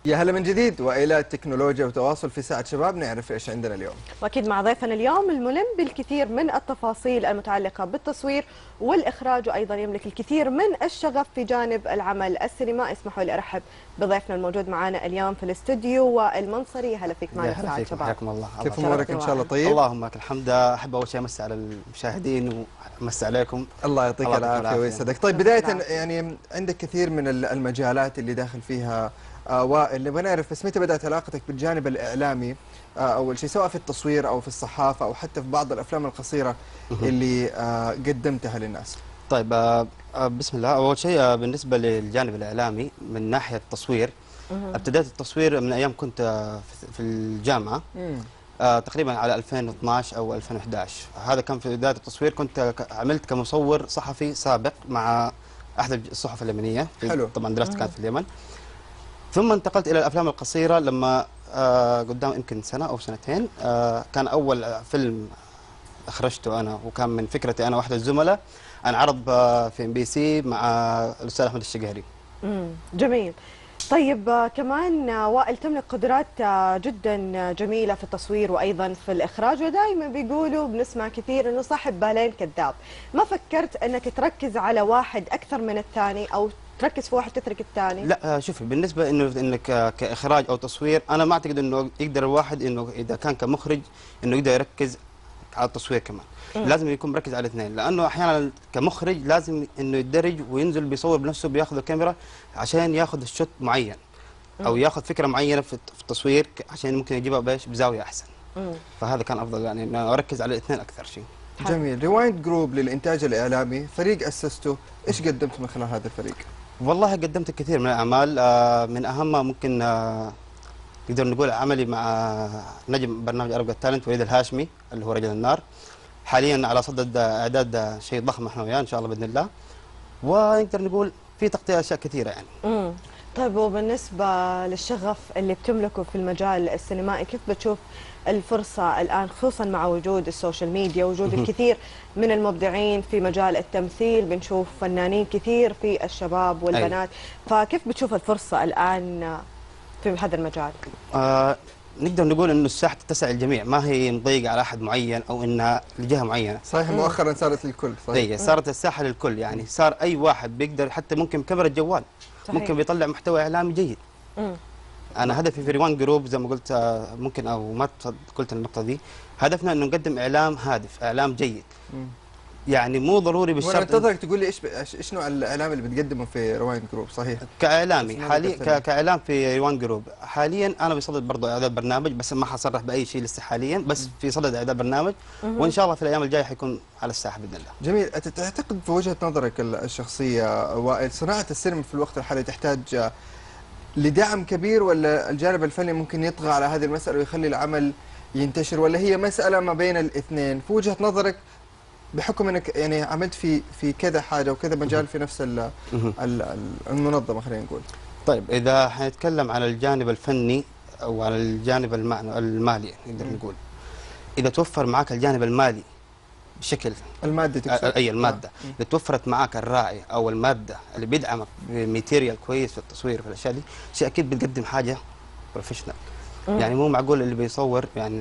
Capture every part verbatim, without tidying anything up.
يا هلا من جديد والى التكنولوجيا وتواصل في ساعة شباب، نعرف ايش عندنا اليوم. واكيد مع ضيفنا اليوم الملم بالكثير من التفاصيل المتعلقه بالتصوير والاخراج، وايضا يملك الكثير من الشغف في جانب العمل السينمائي. اسمحوا لي ارحب بضيفنا الموجود معنا اليوم في الاستوديو والمنصري. هلا فيك معنا في ساعة شباب. حياكم الله. كيف امورك؟ ان شاء الله طيب. اللهم لك الحمد. احب اول شيء امسي على المشاهدين وامسي عليكم. الله يعطيك العافيه ويسعدك. طيب بدايه يعني عندك كثير من المجالات اللي داخل فيها آه وائل، نبغى نعرف بس متى بدأت علاقتك بالجانب الإعلامي آه أول شيء، سواء في التصوير أو في الصحافة أو حتى في بعض الأفلام القصيرة اللي آه قدمتها للناس؟ طيب آه بسم الله. أول شيء آه بالنسبة للجانب الإعلامي من ناحية التصوير، ابتدأت التصوير من أيام كنت آه في الجامعة آه تقريبا على ألفين واثناش أو ألفين وأحد عشر. هذا كان في بداية التصوير. كنت عملت كمصور صحفي سابق مع أحد الصحف اليمنية. حلو. طبعا دراستي كانت في اليمن. ثم انتقلت الى الافلام القصيره لما آه قدام يمكن سنه او سنتين. آه كان اول فيلم اخرجته انا، وكان من فكرتي انا واحد الزملاء، انعرض آه في ام بي سي مع الاستاذ احمد الشقهري. امم جميل. طيب آه كمان آه وائل تملك قدرات آه جدا جميله في التصوير وايضا في الاخراج، ودائما بيقولوا بنسمع كثير انه صاحب بالين كذاب. ما فكرت انك تركز على واحد اكثر من الثاني او تركز في واحد تترك الثاني؟ لا شوفي، بالنسبه انه انك كاخراج او تصوير، انا ما اعتقد انه يقدر الواحد انه اذا كان كمخرج انه يقدر يركز على التصوير كمان. م. لازم يكون مركز على الاثنين، لانه احيانا كمخرج لازم انه يدرج وينزل بيصور بنفسه، بياخذ الكاميرا عشان ياخذ الشوت معين او م. ياخذ فكره معينه في التصوير عشان ممكن يجيبها بايش بزاويه احسن. م. فهذا كان افضل، يعني انه اركز على الاثنين اكثر شيء. جميل. ريوايند جروب للانتاج الاعلامي، فريق اسسته، ايش قدمت من خلال هذا الفريق؟ والله قدمت الكثير من الاعمال، من اهمها ممكن نقدر نقول عملي مع نجم برنامج عرب التالنت وليد الهاشمي اللي هو رجل النار. حاليا على صدد اعداد شيء ضخم احنا وياه ان شاء الله باذن الله، ونقدر نقول في تغطيه اشياء كثيره يعني. امم طيب وبالنسبه للشغف اللي بتملكه في المجال السينمائي، كيف بتشوف الفرصة الآن خصوصا مع وجود السوشيال ميديا، وجود الكثير من المبدعين في مجال التمثيل، بنشوف فنانين كثير في الشباب والبنات. أي. فكيف بتشوف الفرصة الآن في هذا المجال؟ آه نقدر نقول انه الساحه تتسع الجميع، ما هي مضيقه على احد معين او انها لجهه معينه. صحيح. مؤخرا صارت للكل. صحيح. اي صارت الساحه للكل، يعني صار اي واحد بيقدر حتى ممكن بكاميرا الجوال صحيح. ممكن بيطلع محتوى اعلامي جيد. مم. انا هدفي في ريوان جروب زي ما قلت ممكن او ما قلت النقطه دي، هدفنا انه نقدم اعلام هادف، اعلام جيد. مم. يعني مو ضروري بالشرط. وانا انتظرك تقول لي ايش ايش نوع الاعلام اللي بتقدمه في ريوان جروب. صحيح. كاعلامي حاليا كاعلام في ريوان جروب حاليا انا بصدد برضه اعداد برنامج، بس ما حصرح باي شيء لسه حاليا، بس مم. في صدد اعداد برنامج، مم. وان شاء الله في الايام الجايه حيكون على الساحه باذن الله. جميل. تعتقد في وجهه نظرك الشخصيه وائل صناعه السينما في الوقت الحالي تحتاج لدعم كبير، ولا الجانب الفني ممكن يطغى على هذه المسألة ويخلي العمل ينتشر، ولا هي مسألة ما بين الاثنين في وجهة نظرك، بحكم انك يعني عملت في في كذا حاجة وكذا مجال في نفس ال ال المنظمة خلينا نقول؟ طيب إذا حنتكلم على الجانب الفني أو على الجانب المالي نقدر نقول، إذا توفر معك الجانب المالي بشكل المادة تقصد؟ اي الماده، آه. اذا توفرت معك الراعي او الماده اللي بيدعمك بماتيريال كويس في التصوير في الاشياء دي، شيء اكيد بتقدم حاجه بروفيشنال. يعني مو معقول اللي بيصور يعني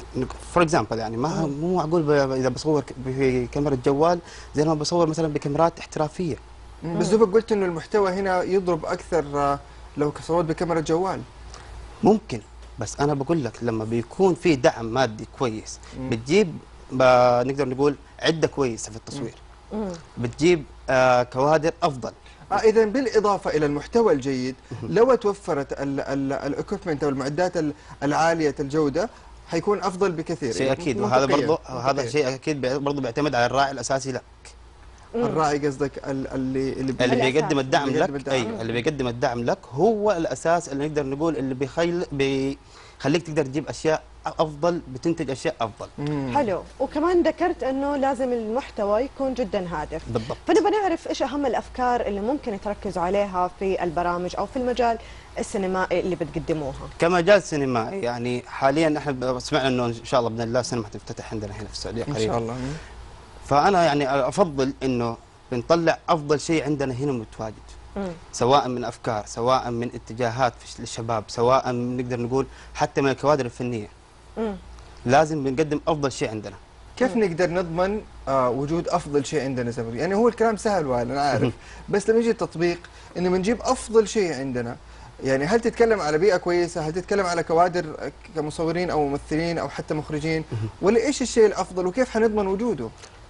فور اكزامبل، يعني ما مو معقول اذا بصور بكاميرا جوال زي ما بصور مثلا بكاميرات احترافيه. مم. بس دوبك قلت انه المحتوى هنا يضرب اكثر لو صورت بكاميرا جوال. ممكن، بس انا بقول لك لما بيكون في دعم مادي كويس مم. بتجيب نقدر نقول عده كويسه في التصوير. مم. بتجيب آه كوادر افضل. آه اذا بالاضافه الى المحتوى الجيد، لو توفرت الاكويبمنت او المعدات العاليه الجوده حيكون افضل بكثير. شيء اكيد، وهذا برضه هذا شيء اكيد برضه بيعتمد على الراعي الاساسي لك. مم. الراعي قصدك اللي اللي, اللي بيقدم الدعم اللي لك. ايوه اللي بيقدم الدعم لك هو الاساس اللي نقدر نقول اللي بيخيل بيخليك تقدر تجيب اشياء افضل، بتنتج اشياء افضل. مم. حلو. وكمان ذكرت انه لازم المحتوى يكون جدا هادف. بالضبط. فنبغى نعرف ايش اهم الافكار اللي ممكن تركزوا عليها في البرامج او في المجال السينمائي اللي بتقدموها. كمجال سينمائي يعني حاليا احنا سمعنا انه ان شاء الله باذن الله سينما تفتتح عندنا هنا في السعوديه قريبا. ان شاء الله. فانا يعني افضل انه بنطلع افضل شيء عندنا هنا متواجد. سواء من افكار، سواء من اتجاهات في الشباب، سواء نقدر نقول حتى من الكوادر الفنيه. مم. لازم بنقدم افضل شيء عندنا. كيف نقدر نضمن آه وجود افضل شيء عندنا زي ما بيقول؟ يعني هو الكلام سهل وهل انا عارف، بس لما يجي التطبيق انه بنجيب افضل شيء عندنا، يعني هل تتكلم على بيئه كويسه؟ هل تتكلم على كوادر كمصورين او ممثلين او حتى مخرجين؟ ولا ايش الشيء الافضل وكيف حنضمن وجوده؟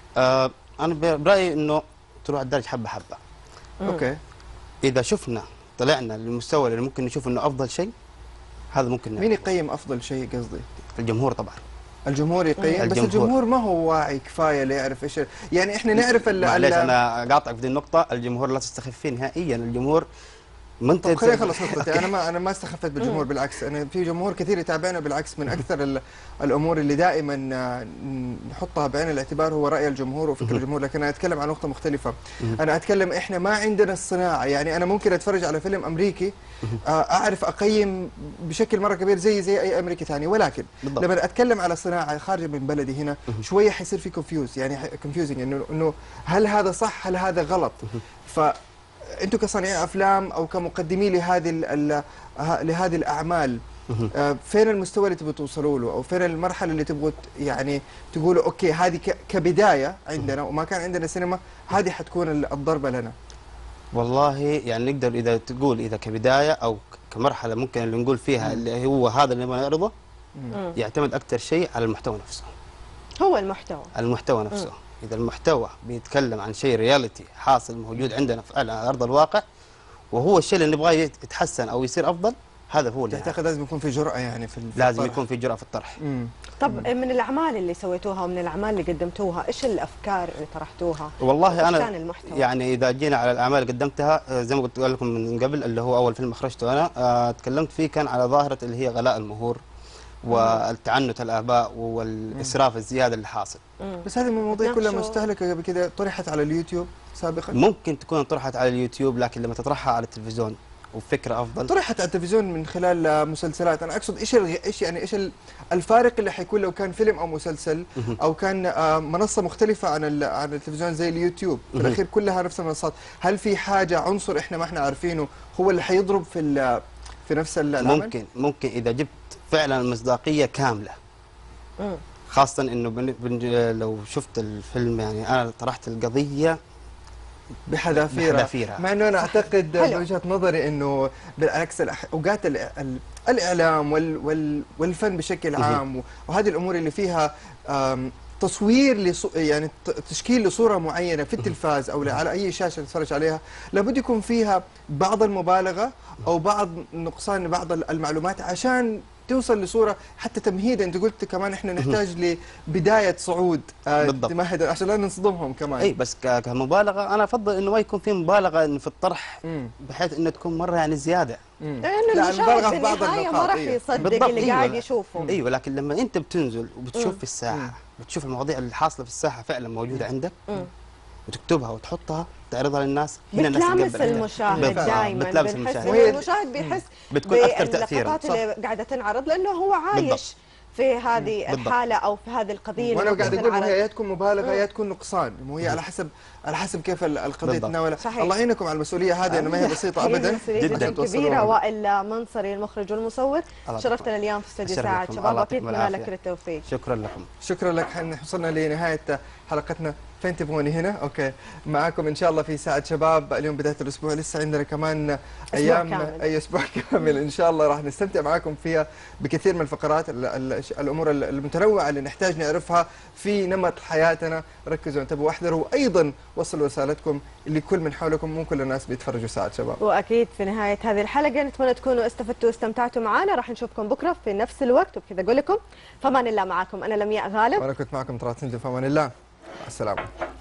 آه انا برايي انه تروح الدرج حبه حبه. اوكي. اذا شفنا طلعنا للمستوى اللي ممكن نشوف انه افضل شيء، هذا ممكن مين يقيم افضل شيء قصدي؟ الجمهور طبعا. الجمهور يقيم، بس الجمهور. الجمهور ما هو واعي كفايه ليعرف ايش، يعني احنا نعرف ال معليش ال- انا قاطعك في دي النقطه، الجمهور لا تستخف فيه نهائيا، الجمهور ما انت طب خليني اخلص نقطتي. انا ما انا ما استخفت بالجمهور، بالعكس انا في جمهور كثير يتابعنا، بالعكس من اكثر ال- الامور اللي دائما آه، نحطها بعين الاعتبار هو راي الجمهور وفكر الجمهور، لكن انا اتكلم عن نقطه مختلفه. انا اتكلم احنا ما عندنا الصناعه، يعني انا ممكن اتفرج على فيلم امريكي آه، اعرف اقيم بشكل مره كبير زي زي اي امريكي ثاني، ولكن بالضبط. لما اتكلم على صناعه خارجه من بلدي هنا شويه حيصير في كونفيوز، يعني كونفيوزنج انه انه هل هذا صح هل هذا غلط. ف انتم كصانعي افلام او كمقدمين لهذه ال ال لهذه الاعمال، آه، فين المستوى اللي تبغوا توصلوا له، او فين المرحله اللي تبغوا يعني تقولوا اوكي هذه ك- كبدايه عندنا وما كان عندنا سينما، هذه حتكون ال- الضربه لنا؟ والله يعني نقدر اذا تقول اذا كبدايه او كمرحله ممكن اللي نقول فيها اللي هو هذا اللي نبغى نعرضه، مم. يعتمد اكثر شيء على المحتوى نفسه. هو المحتوى. المحتوى نفسه، اذا المحتوى بيتكلم عن شيء رياليتي حاصل موجود عندنا فعلا على ارض الواقع، وهو الشيء اللي نبغاه يتحسن او يصير افضل، هذا هو اللي تعتقد لازم يكون في جرأه يعني في ال- في لازم الطرح؟ يكون في جرأة في الطرح. مم. طب من الاعمال اللي سويتوها ومن الاعمال اللي قدمتوها، ايش الافكار اللي طرحتوها؟ والله وإيش انا كان المحتوى؟ يعني اذا جينا على الاعمال اللي قدمتها آه، زي ما قلت لكم من قبل اللي هو اول فيلم اخرجته انا، آه، تكلمت فيه كان على ظاهره اللي هي غلاء المهور والتعنت الاباء والاسراف الزياده اللي حاصل. مم. بس هذه من المواضيع كلها ناقشوا- مستهلكه قبل كده، طرحت على اليوتيوب سابقا. ممكن تكون طرحت على اليوتيوب، لكن لما تطرحها على التلفزيون وفكره افضل. طرحت على التلفزيون من خلال آه، مسلسلات، انا اقصد ايش الغ... ايش يعني ايش ال- الفارق اللي حيكون لو كان فيلم او مسلسل او كان آه، منصه مختلفه عن ال... عن التلفزيون زي اليوتيوب، في الاخير كلها نفس المنصات، هل في حاجه عنصر احنا ما احنا عارفينه هو اللي حيضرب في ال... في نفس ال- العمل؟ ممكن ممكن اذا جبت فعلا المصداقيه كامله، مم. خاصه انه بن... بن... لو شفت الفيلم يعني انا طرحت القضيه بحذافيرها، بحذافيرها. مع انه انا اعتقد حلو. من وجهه نظري انه بالعكس الأح- اوقات ال- ال- الاعلام وال وال والفن بشكل عام و- وهذه الامور اللي فيها آم، تصوير لص... يعني ت- تشكيل لصوره معينه في التلفاز او على اي شاشه نتفرج عليها، لابد يكون فيها بعض المبالغه او بعض نقصان بعض المعلومات عشان توصل لصوره حتى تمهيدا. انت قلت كمان احنا نحتاج لبدايه صعود آه، بالضبط. تمهد عشان لا نصدمهم كمان. اي بس ك- كمبالغه انا افضل انه ما يكون في مبالغه إنه في الطرح، مم. بحيث انه تكون مره يعني زياده. مم. لانه لا، المشاهد المبالغة في بعض بالنهايه ما النقاط، راح إيه. يصدق بالضبط، اللي أيوة. قاعد يشوفه. ايوه، لكن لما انت بتنزل وبتشوف مم. في الساحه، بتشوف المواضيع اللي حاصله في الساحه فعلا موجوده عندك، مم. وتكتبها وتحطها تعرضها للناس، هنا الناس بتلامس تقبل. المشاهد بالضبط. دائما، بتلامس بنحس المشاهد. انه وهي- المشاهد بيحس بتكون أكثر تأثيراً. باللقطات اللي قاعده تنعرض، لانه هو عايش بالضبط. في هذه بالضبط. الحاله او في هذه القضيه وانا اللي قاعد اقول بتنعرض. هي يا تكون مبالغه يا تكون نقصان، مو هي على حسب على حسب كيف ال- القضيه بالضبط. تتناولها. صحيح. الله يعينكم على المسؤوليه هذه، انه ما هي بسيطه هي ابدا. مسؤولية جداً. جدا كبيره. وائل منصري المخرج والمصور، الله شرفتنا اليوم في استوديو أشرف ساعه لكم. شباب، الله واكيد يعطيكم اتمنى لك العافية. كل التوفيق. شكرا لكم. شكرا لك، احنا وصلنا لنهايه حلقتنا. فين تبغوني هنا؟ اوكي، معاكم ان شاء الله في ساعه شباب. اليوم بدايه الاسبوع، لسه عندنا كمان ايام كامل. اي اسبوع كامل ان شاء الله راح نستمتع معاكم فيها بكثير من الفقرات ال- ال- الامور المتنوعه اللي نحتاج نعرفها في نمط حياتنا. ركزوا انتبهوا واحذروا، وايضا وصلوا رسالتكم لكل من حولكم، مو كل الناس بيتفرجوا ساعه شباب. واكيد في نهايه هذه الحلقه نتمنى تكونوا استفدتوا واستمتعتوا معنا. راح نشوفكم بكره في نفس الوقت، وبكذا اقول لكم فمان الله معكم. انا لمياء غالب، وانا كنت معكم طلعت نجم، في امان الله، السلام.